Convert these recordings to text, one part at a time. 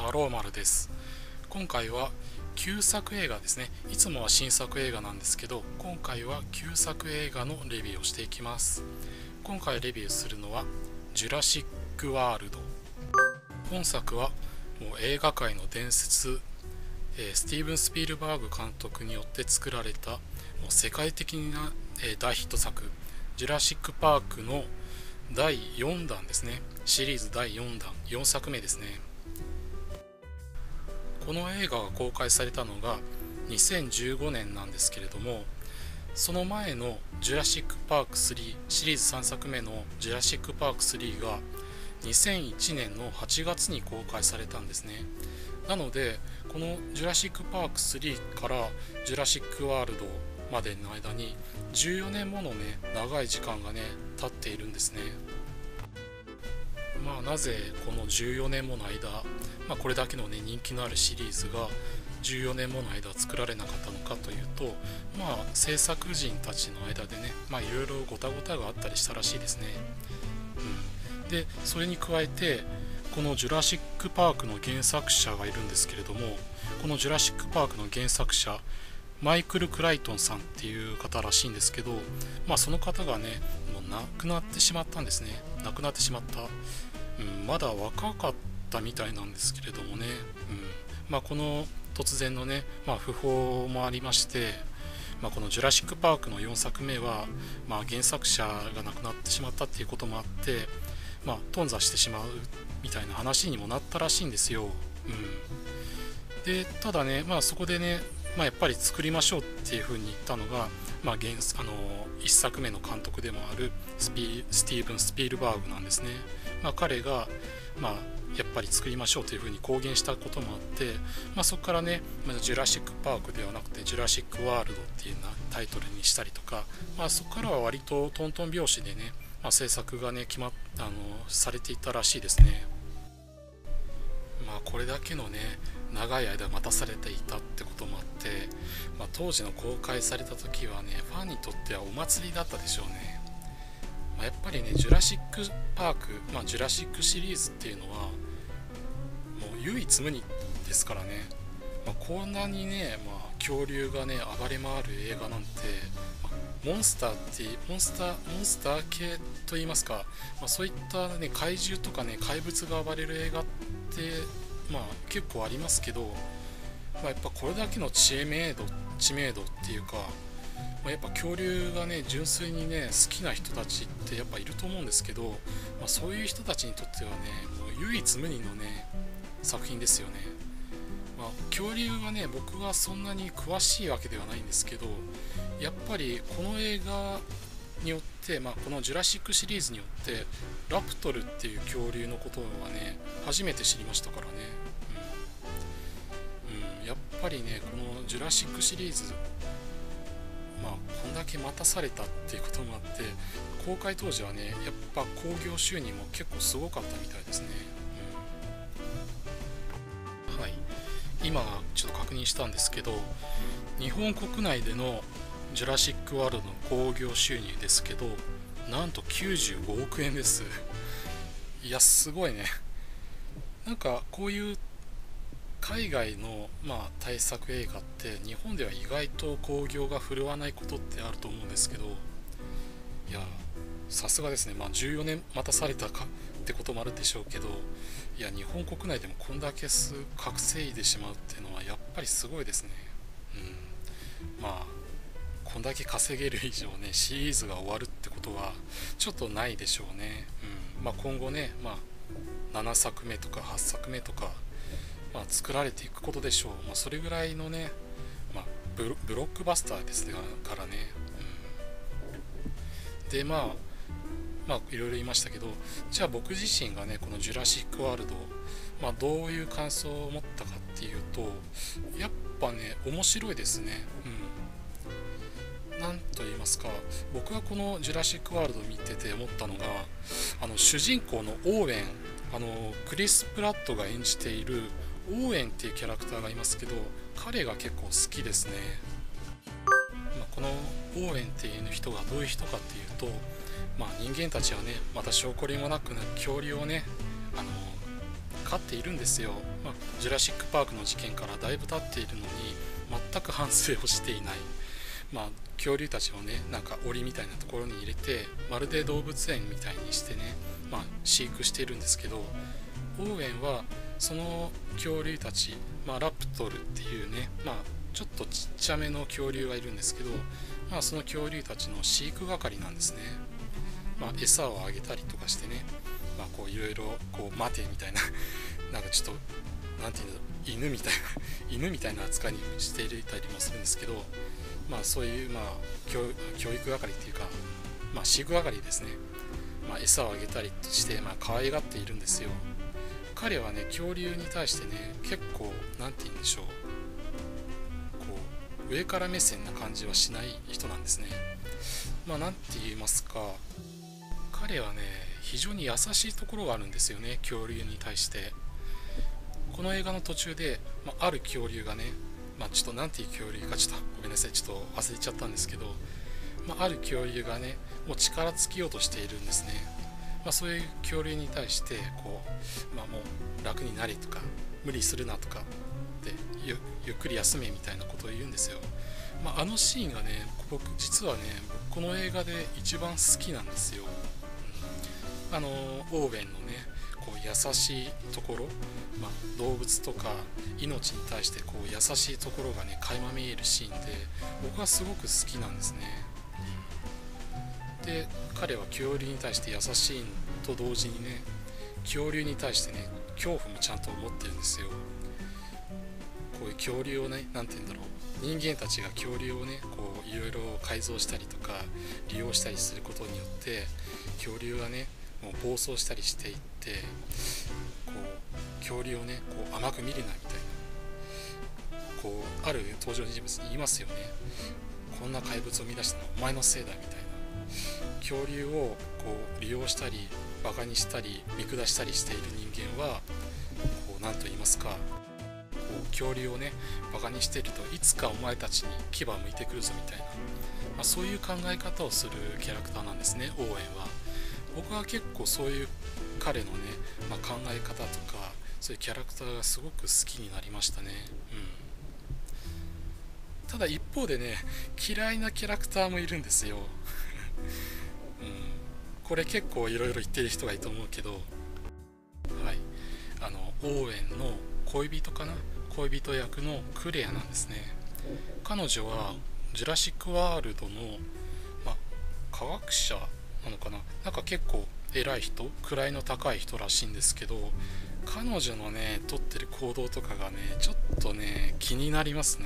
マローマルです。今回は旧作映画ですね。いつもは新作映画なんですけど、今回は旧作映画のレビューをしていきます。今回レビューするのはジュラシック・ワールド。本作はもう映画界の伝説、スティーブン・スピルバーグ監督によって作られたもう世界的な大ヒット作ジュラシック・パークの第4弾ですね。シリーズ第4弾、4作目ですね。この映画が公開されたのが2015年なんですけれども、その前のジュラシック・パーク3シリーズ3作目のジュラシック・パーク3が2001年の8月に公開されたんですね。なのでこのジュラシック・パーク3からジュラシック・ワールドまでの間に14年ものね長い時間がね経っているんですね。なぜこの14年もの間、これだけのね人気のあるシリーズが14年もの間作られなかったのかというと、制作人たちの間でねいろいろごたごたがあったりしたらしいですね。でそれに加えてこのジュラシック・パークの原作者がいるんですけれども、このジュラシック・パークの原作者マイクル・クライトンさんっていう方らしいんですけど、その方がねもう亡くなってしまったんですね。亡くなってしまった、まだ若かったみたいなんですけれどもね、この突然のね、訃報もありまして、このジュラシック・パークの4作目は、原作者が亡くなってしまったっていうこともあって、頓挫してしまうみたいな話にもなったらしいんですよ。でただね、そこでね、やっぱり作りましょうっていうふうに言ったのが、1作目の監督でもあるスティーブン・スピルバーグなんですね。彼が、やっぱり作りましょうというふうに公言したこともあって、そこからね、ジュラシック・パークではなくてジュラシック・ワールドっていうようなタイトルにしたりとか、そこからは割とトントン拍子でね、制作がねされていたらしいですね。これだけのね長い間待たされていたってこともあって、当時の公開された時はねファンにとってはお祭りだったでしょうね。やっぱりねジュラシック・パーク、ジュラシックシリーズっていうのはもう唯一無二ですからね。こんなにね、恐竜がね暴れ回る映画なんて、モンスター系といいますか、そういったね怪獣とかね怪物が暴れる映画って結構ありますけど、やっぱこれだけの知名度っていうか、やっぱ恐竜がね純粋にね好きな人たちってやっぱいると思うんですけど、そういう人たちにとってはねもう唯一無二のね作品ですよね。恐竜はね僕はそんなに詳しいわけではないんですけど、やっぱりこの映画によって、このジュラシックシリーズによってラプトルっていう恐竜のことはね初めて知りましたからね。やっぱりねこのジュラシックシリーズ、こんだけ待たされたっていうこともあって公開当時はねやっぱ興行収入も結構すごかったみたいですね。今ちょっと確認したんですけど、日本国内でのジュラシック・ワールドの興行収入ですけど、なんと95億円です。いやすごいね。こういう海外の大作映画って日本では意外と興行が振るわないことってあると思うんですけど、いやさすがですね。14年待たされたかってこともあるでしょうけど、いや日本国内でもこんだけ稼いでしまうっていうのはやっぱりすごいですね。こんだけ稼げる以上ねシリーズが終わるってことはちょっとないでしょうね。今後ね、7作目とか8作目とか、作られていくことでしょう。それぐらいのね、ブロックバスターですからね。でいろいろ言いましたけど、じゃあ僕自身がねこのジュラシック・ワールド、どういう感想を持ったかっていうと、やっぱね面白いですね。なんと言いますか、僕がこのジュラシック・ワールドを見てて思ったのが、主人公のオーウェン、クリス・プラットが演じているオーウェンっていうキャラクターがいますけど、彼が結構好きですね。このオーウェンっていう人がどういう人かっていうと、人間たちはね、私誇りもなく恐竜をねかっているんですよ。ジュラシック・パークの事件からだいぶ経っているのに全く反省をしていない。恐竜たちをね、なんか檻みたいなところに入れてまるで動物園みたいにしてね、飼育しているんですけど、オーウェンはその恐竜たち、ラプトルっていうね、ちょっとちっちゃめの恐竜がいるんですけど、その恐竜たちの飼育係なんですね。餌をあげたりとかしてね、こういろいろこう待てみたいななんかちょっとなんていうの、犬みたいな扱いにしていたりもするんですけど、そういう教育係っていうか、飼育係ですね。餌をあげたりして可愛がっているんですよ。彼はね、恐竜に対してね、結構なんて言うんでしょう、こう上から目線な感じはしない人なんですね。なんて言いますか、彼はね、非常に優しいところがあるんですよね、恐竜に対して。この映画の途中で、ある恐竜がね、ちょっとなんていう恐竜かちょっとごめんなさい、ちょっと忘れちゃったんですけど、ある恐竜がね、もう力尽きようとしているんですね。そういう恐竜に対してこう、もう楽になれとか無理するなとかで、ゆっくり休めみたいなことを言うんですよ。あのシーンがね、僕実はね、この映画で一番好きなんですよ。オーウェンのね、こう優しいところ、動物とか命に対してこう優しいところがね、垣間見えるシーンで、僕はすごく好きなんですね。で、彼は恐竜に対して優しいと同時にね、恐竜に対してね、恐怖もちゃんと持ってるんですよ。こういう恐竜をね、なんて言うんだろう、人間たちが恐竜をね、こういろいろ改造したりとか利用したりすることによって、恐竜がね、もう暴走したりしていって、こう恐竜をね、こう甘く見るなみたいな、こうある登場人物に言いますよね。こんな怪物を生み出したのはお前のせいだみたいな。恐竜をこう利用したりバカにしたり見下したりしている人間は、こう何と言いますか、こう恐竜をねバカにしていると、いつかお前たちに牙を向いてくるぞみたいな、そういう考え方をするキャラクターなんですね、オーウェンは。僕は結構そういう彼のね、考え方とかそういうキャラクターがすごく好きになりましたね。ただ一方でね、嫌いなキャラクターもいるんですよ。これ結構いろいろ言ってる人がいると思うけど、はい、オーウェンの恋人かな、恋人役のクレアなんですね。彼女はジュラシック・ワールドの、科学者なのかな、なんか結構偉い人、位の高い人らしいんですけど、彼女のね取ってる行動とかがね、ちょっとね気になりますね。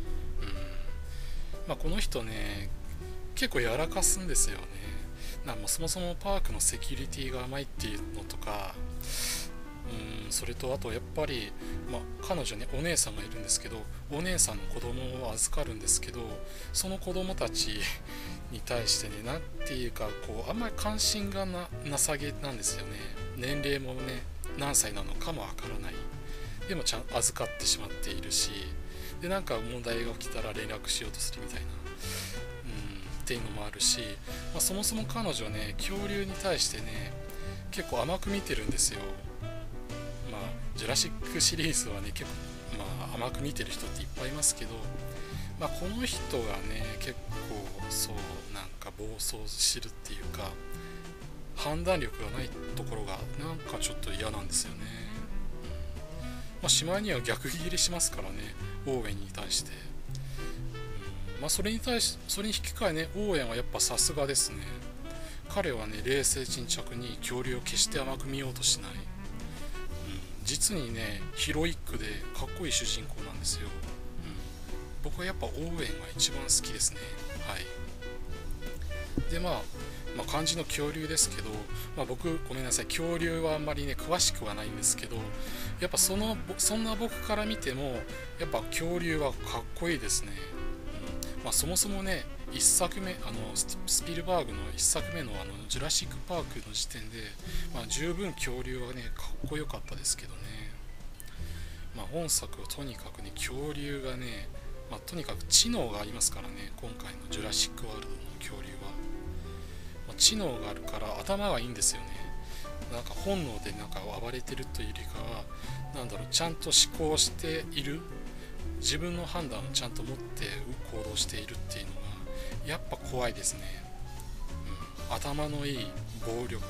この人ね、結構やらかすんですよね。そもそもパークのセキュリティが甘いっていうのとか、それとあとやっぱり、彼女ね、お姉さんがいるんですけど、お姉さんの子供を預かるんですけど、その子供たちに対してね、なんていうか、こうあんまり関心がなさげなんですよね。年齢もね、何歳なのかもわからない。でもちゃんと預かってしまっているし、でなんか問題が起きたら連絡しようとするみたいな、っていうのもあるし、そもそも彼女ね、恐竜に対してね結構甘く見てるんですよ。ジュラシックシリーズはね、結構甘く見てる人っていっぱいいますけど、この人がね結構そうなんか暴走してるっていうか、判断力がないところがなんかちょっと嫌なんですよね。しまいには逆ギレしますからね、オーウェンに対して。それに引き換えね、オーウェンはやっぱさすがですね。彼はね、冷静沈着に恐竜を決して甘く見ようとしない、実にねヒロイックでかっこいい主人公なんですよ。僕はやっぱオーウェンが一番好きですね。はい。で漢字の恐竜ですけど、僕ごめんなさい、恐竜はあんまりね詳しくはないんですけど、やっぱそんな僕から見てもやっぱ恐竜はかっこいいですね。そもそもね、1作目スピルバーグの1作目のジュラシック・パークの時点で、十分恐竜はねかっこよかったですけどね。本作はとにかくね、恐竜がね、とにかく知能がありますからね、今回のジュラシック・ワールドの恐竜は。知能があるから頭がいいんですよね。 なんか本能でなんか暴れてるというよりかは、なんだろう、ちゃんと思考している、自分の判断をちゃんと持って行動しているっていうのがやっぱ怖いですね。頭のいい暴力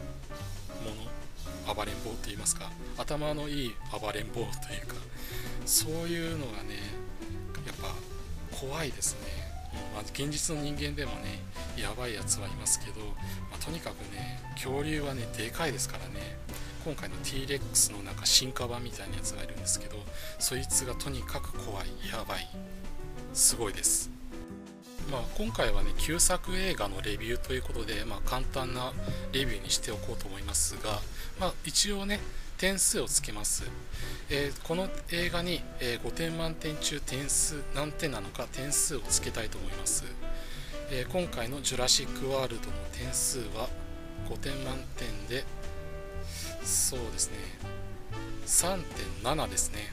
者、暴れん坊と言いますか、頭のいい暴れん坊というか、そういうのがねやっぱ怖いですね。現実の人間でもねやばいやつはいますけど、とにかくね恐竜はねでかいですからね。今回の T-Rex のなんか進化版みたいなやつがいるんですけど、そいつがとにかく怖い、やばい、すごいです。今回はね旧作映画のレビューということで、簡単なレビューにしておこうと思いますが、一応ね点数をつけます。この映画に、5点満点中点数何点なのか点数をつけたいと思います。今回のジュラシックワールドの点数は5点満点で、そうですね 3.7 ですね。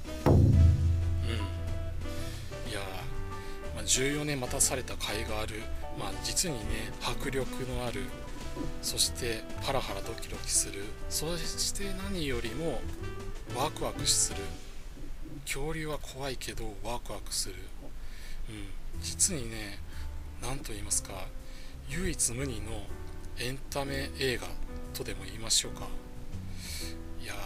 いやー、14年待たされた甲斐がある、実にね迫力のある、そしてハラハラドキドキする、そして何よりもワクワクする。恐竜は怖いけどワクワクする、実にね何と言いますか、唯一無二のエンタメ映画とでも言いましょうか。いや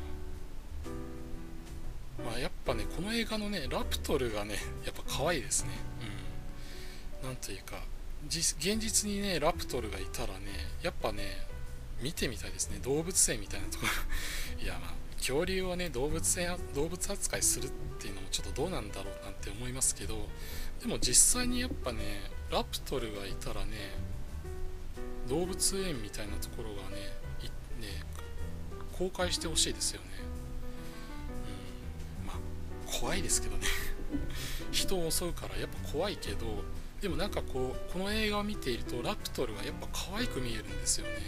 ー、やっぱねこの映画のねラプトルがねやっぱ可愛いですね。なんというか現実にねラプトルがいたらねやっぱね見てみたいですね。動物園みたいなところいや恐竜をね動物扱いするっていうのもちょっとどうなんだろうなんて思いますけど、でも実際にやっぱねラプトルがいたらね動物園みたいなところがね公開してほしいですよね。怖いですけどね人を襲うからやっぱ怖いけど、でもなんかこの映画を見ているとラプトルがやっぱ可愛く見えるんですよね。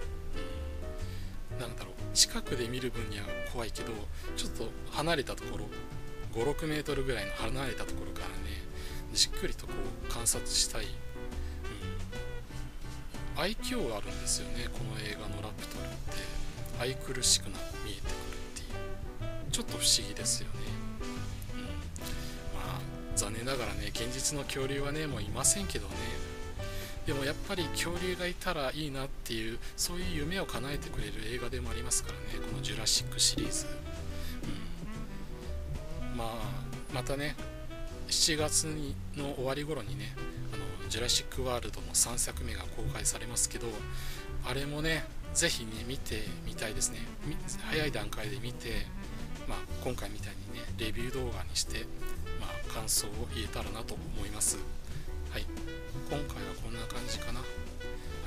なんだろう、近くで見る分には怖いけど、ちょっと離れたところ5、6メートルぐらいの離れたところからねじっくりと観察したい、愛嬌があるんですよね。この映画のラプトルって愛くるしく見えてくるっていう、ちょっと不思議ですよね。残念ながらね現実の恐竜はねもういませんけどね、でもやっぱり恐竜がいたらいいなっていう、そういう夢を叶えてくれる映画でもありますからね、このジュラシックシリーズ。またね7月の終わり頃にねジュラシックワールドの3作目が公開されますけど、あれもねぜひね見てみたいですね。早い段階で見て、今回みたいにねレビュー動画にして感想を言えたらなと思います。はい、今回はこんな感じかな。はい、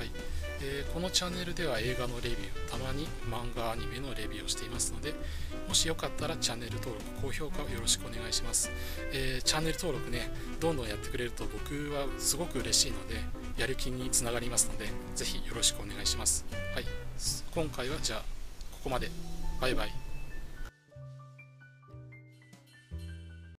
このチャンネルでは映画のレビュー、たまに漫画アニメのレビューをしていますので、もしよかったらチャンネル登録高評価をよろしくお願いします。チャンネル登録ねどんどんやってくれると僕はすごく嬉しいのでやる気につながりますので、ぜひよろしくお願いします。はい、今回はじゃあここまで。バイバイ。